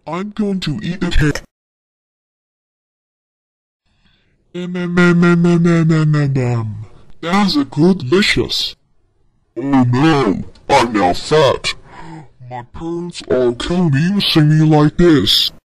I'm going to eat the cake. That's a good delicious. Oh no, I'm now fat. My parents are killing me seeing me like this.